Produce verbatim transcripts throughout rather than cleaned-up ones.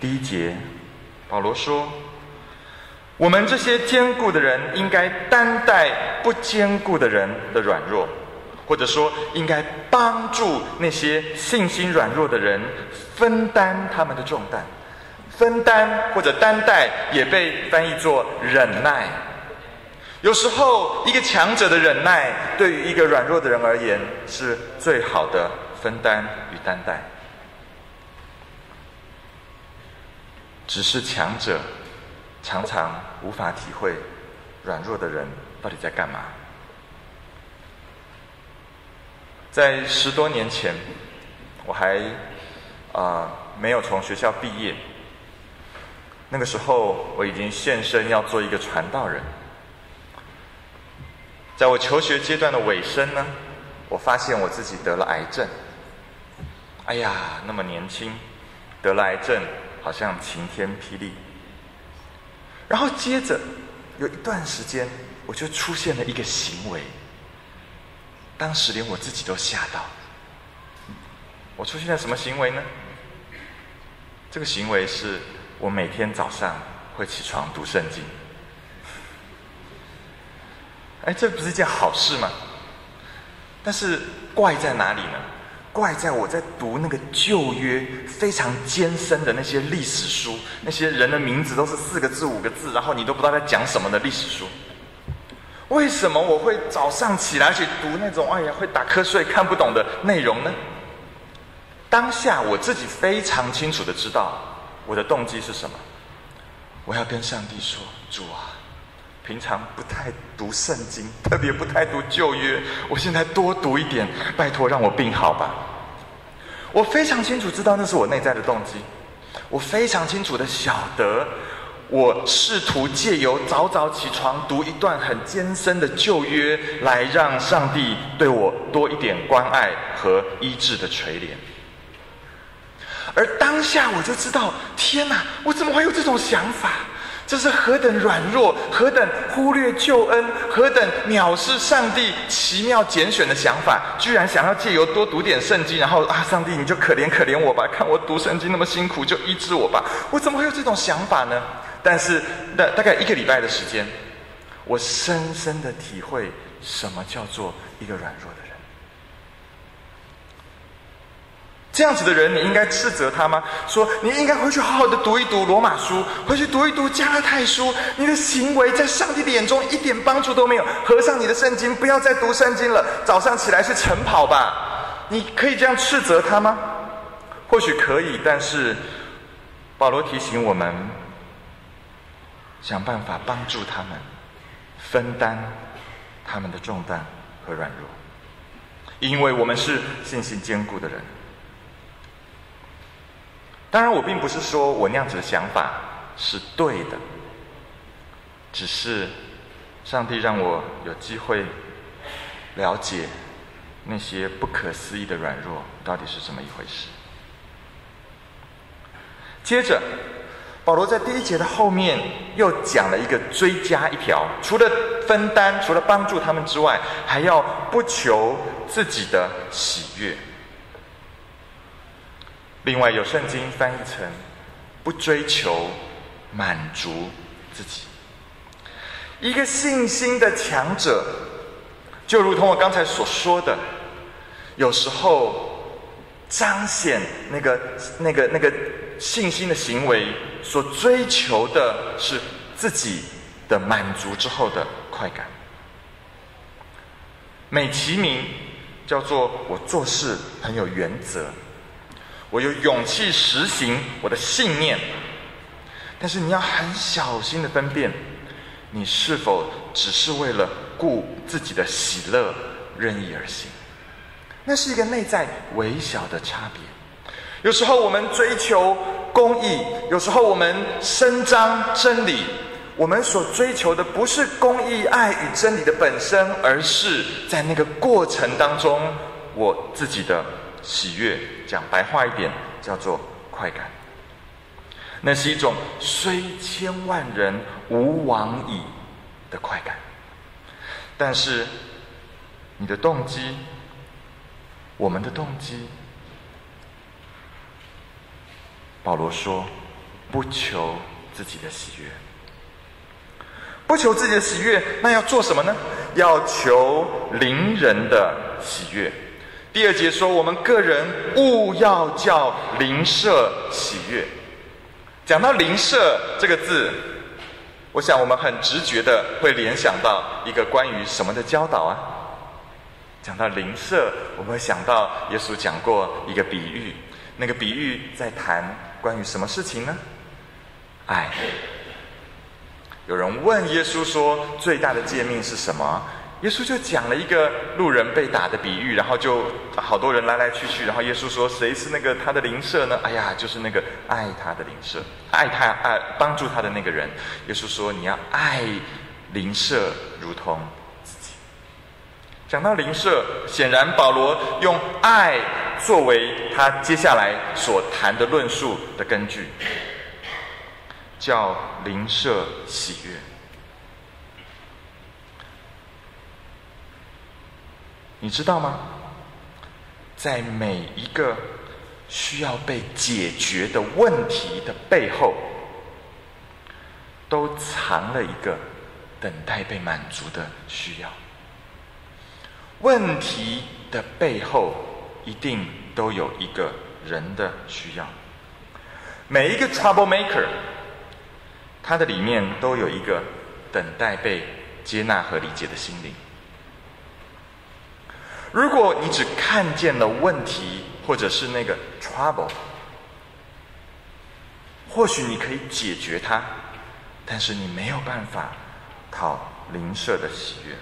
第一节，保罗说：“我们这些坚固的人，应该担待不坚固的人的软弱，或者说，应该帮助那些信心软弱的人分担他们的重担。分担或者担待，也被翻译作忍耐。有时候，一个强者的忍耐，对于一个软弱的人而言，是最好的分担与担待。只是强者常常无法体会软弱的人到底在干嘛。在十多年前，我还啊、呃、没有从学校毕业，那个时候我已经献身要做一个传道人。在我求学阶段的尾声呢，我发现我自己得了癌症。哎呀，那么年轻，得了癌症，好像晴天霹雳。然后接着有一段时间，我就出现了一个行为，当时连我自己都吓到。我出现了什么行为呢？这个行为是我每天早上会起床读圣经。哎，这不是一件好事吗？但是怪在哪里呢？怪在我在读那个旧约非常艰深的那些历史书，那些人的名字都是四个字五个字，然后你都不知道在讲什么的历史书。为什么我会早上起来去读那种哎呀会打瞌睡看不懂的内容呢？当下我自己非常清楚的知道我的动机是什么。我要跟上帝说：主啊，平常不太读圣经，特别不太读旧约，我现在多读一点，拜托让我病好吧。我非常清楚知道那是我内在的动机，我非常清楚的晓得，我试图借由早早起床读一段很艰深的旧约，来让上帝对我多一点关爱和医治的垂怜。而当下我就知道，天哪，我怎么会有这种想法？这是何等软弱，何等忽略救恩，何等藐视上帝奇妙拣选的想法，居然想要借由多读点圣经，然后啊，上帝你就可怜可怜我吧，看我读圣经那么辛苦，就医治我吧。我怎么会有这种想法呢？但是大大概一个礼拜的时间，我深深的体会什么叫做一个软弱的人。这样子的人，你应该斥责他吗？说你应该回去好好的读一读罗马书，回去读一读加拉太书。你的行为在上帝的眼中一点帮助都没有。合上你的圣经，不要再读圣经了。早上起来是晨跑吧？你可以这样斥责他吗？或许可以，但是保罗提醒我们，想办法帮助他们，分担他们的重担和软弱，因为我们是信心坚固的人。当然，我并不是说我那样子的想法是对的，只是上帝让我有机会了解那些不可思议的软弱到底是怎么一回事。接着，保罗在第一节的后面又讲了一个追加一条，除了分担，除了帮助他们之外，还要不求自己的喜悦。另外有圣经翻译成不追求满足自己。一个信心的强者，就如同我刚才所说的，有时候彰显那个那个那个信心的行为所追求的是自己的满足之后的快感，美其名叫做我做事很有原则，我有勇气实行我的信念。但是你要很小心的分辨，你是否只是为了顾自己的喜乐任意而行，那是一个内在微小的差别。有时候我们追求公义，有时候我们伸张真理，我们所追求的不是公义、爱与真理的本身，而是在那个过程当中我自己的喜悦，讲白话一点叫做快感。那是一种虽千万人吾往矣的快感。但是你的动机，我们的动机，保罗说不求自己的喜悦。不求自己的喜悦，那要做什么呢？要求邻人的喜悦。第二节说，我们个人务要叫邻舍喜悦。讲到邻舍这个字，我想我们很直觉的会联想到一个关于什么的教导啊？讲到邻舍，我们会想到耶稣讲过一个比喻，那个比喻在谈关于什么事情呢？爱。有人问耶稣说，最大的诫命是什么？耶稣就讲了一个路人被打的比喻，然后就好多人来来去去，然后耶稣说，谁是那个他的邻舍呢？哎呀，就是那个爱他的邻舍，爱他爱帮助他的那个人。耶稣说，你要爱邻舍如同自己。讲到邻舍，显然保罗用爱作为他接下来所谈的论述的根据，叫邻舍喜悦。你知道吗？在每一个需要被解决的问题的背后，都藏了一个等待被满足的需要。问题的背后一定都有一个人的需要。每一个 trouble maker， 他的里面都有一个等待被接纳和理解的心灵。如果你只看见了问题，或者是那个 trouble， 或许你可以解决它，但是你没有办法讨邻舍的喜悦。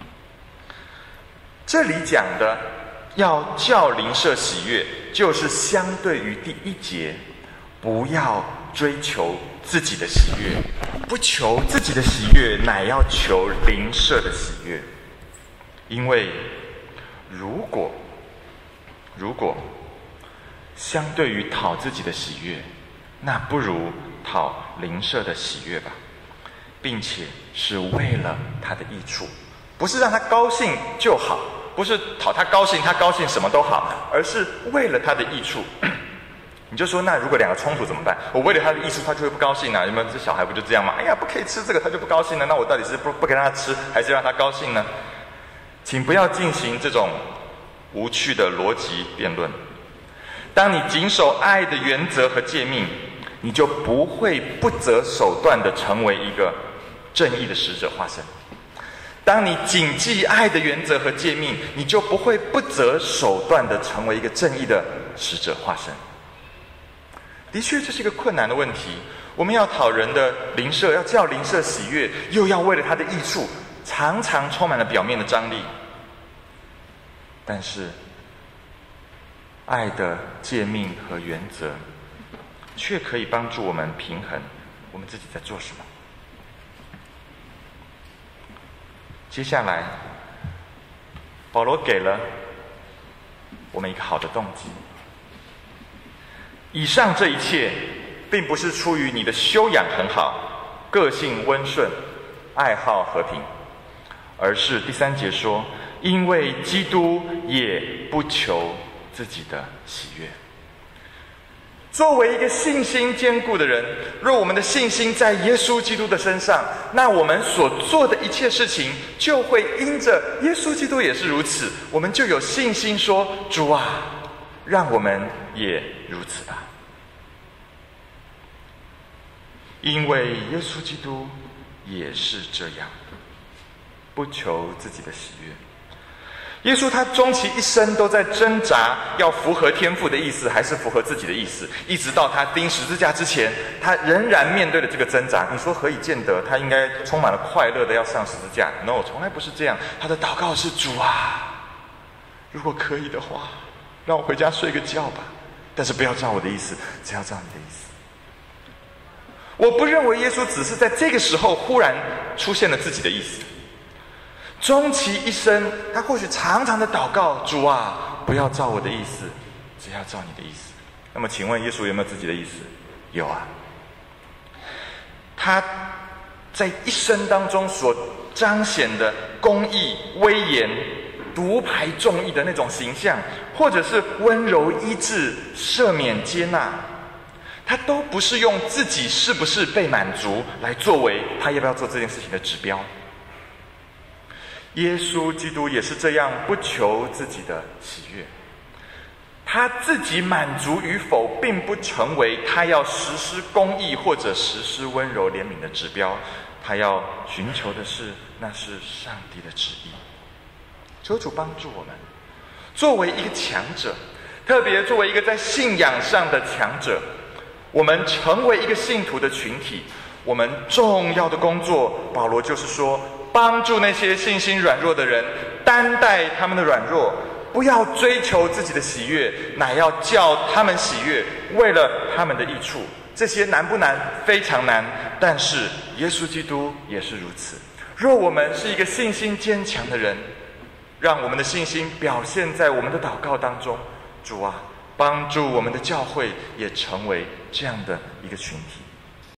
这里讲的要叫邻舍喜悦，就是相对于第一节，不要追求自己的喜悦，不求自己的喜悦，乃要求邻舍的喜悦。因为如果如果相对于讨自己的喜悦，那不如讨邻舍的喜悦吧，并且是为了他的益处，不是让他高兴就好，不是讨他高兴，他高兴什么都好，而是为了他的益处。你就说，那如果两个冲突怎么办？我为了他的益处，他就会不高兴啊？有没有？这小孩不就这样吗？哎呀，不可以吃这个，他就不高兴了。那我到底是不不给他吃，还是让他高兴呢？请不要进行这种无趣的逻辑辩论。当你谨守爱的原则和诫命，你就不会不择手段地成为一个正义的使者化身。当你谨记爱的原则和诫命，你就不会不择手段地成为一个正义的使者化身。的确，这是一个困难的问题。我们要讨人的邻舍，要叫邻舍喜悦，又要为了他的益处，常常充满了表面的张力。但是爱的诫命和原则却可以帮助我们平衡我们自己在做什么。接下来保罗给了我们一个好的动机。以上这一切并不是出于你的修养很好，个性温顺，爱好和平，而是第三节说，因为基督也不求自己的喜悦。作为一个信心坚固的人，若我们的信心在耶稣基督的身上，那我们所做的一切事情就会因着耶稣基督也是如此，我们就有信心说，主啊，让我们也如此吧。因为耶稣基督也是这样，不求自己的喜悦。耶稣他终其一生都在挣扎，要符合天父的意思还是符合自己的意思，一直到他钉十字架之前，他仍然面对了这个挣扎。你说何以见得他应该充满了快乐的要上十字架？ No， 从来不是这样。他的祷告是，主啊，如果可以的话，让我回家睡个觉吧，但是不要照我的意思，只要照你的意思。我不认为耶稣只是在这个时候忽然出现了自己的意思。终其一生，他或许常常的祷告，主啊，不要照我的意思，只要照你的意思。那么请问耶稣有没有自己的意思？有啊。他在一生当中所彰显的公义、威严、独排众议的那种形象，或者是温柔医治、赦免接纳， 他都不是用自己是不是被满足来作为他要不要做这件事情的指标。耶稣基督也是这样，不求自己的喜悦，他自己满足与否，并不成为他要实施公义或者实施温柔怜悯的指标。他要寻求的是，那是上帝的旨意。求主帮助我们，作为一个强者，特别作为一个在信仰上的强者，我们成为一个信徒的群体，我们重要的工作，保罗就是说，帮助那些信心软弱的人，担待他们的软弱，不要追求自己的喜悦，乃要叫他们喜悦，为了他们的益处。这些难不难？非常难。但是耶稣基督也是如此。若我们是一个信心坚强的人，让我们的信心表现在我们的祷告当中。主啊，帮助我们的教会也成为这样的一个群体。